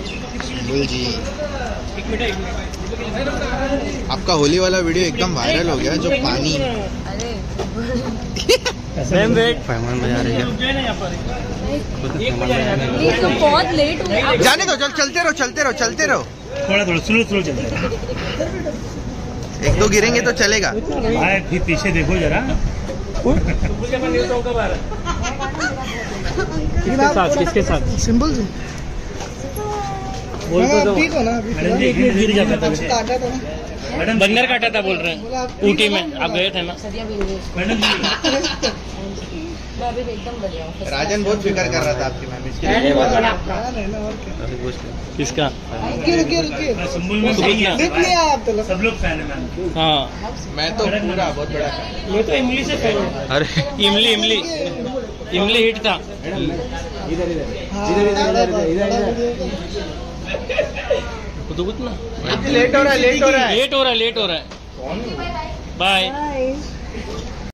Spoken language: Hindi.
जी आपका होली वाला वीडियो एकदम वायरल हो गया। जो पानी मैम वेट फैमन बजा रही है। तो बहुत लेट हो गया। जाने दो, चलते रहो थोड़ा स्लो चलते रहो। एक दो गिरेंगे तो चलेगा। भाई फिर पीछे देखो जरा। किसके साथ? सिंबल जी बोल तो ठीक हो ना। गिर जाता था मैडम बंदर काटा था बोल रहे हैं ऊटी में। आप गए थे ना मैडम जी। राजन बहुत फिक्र कर रहा था आपकी मैम। किसका? सब लोग फैन है मैम। हाँ मैं तो पूरा बहुत बड़ा fan। मैं तो इमली से फैन हूँ। अरे इमली हिट था। कुछ ना लेट हो रहा है। लेट हो रहा है। बाय।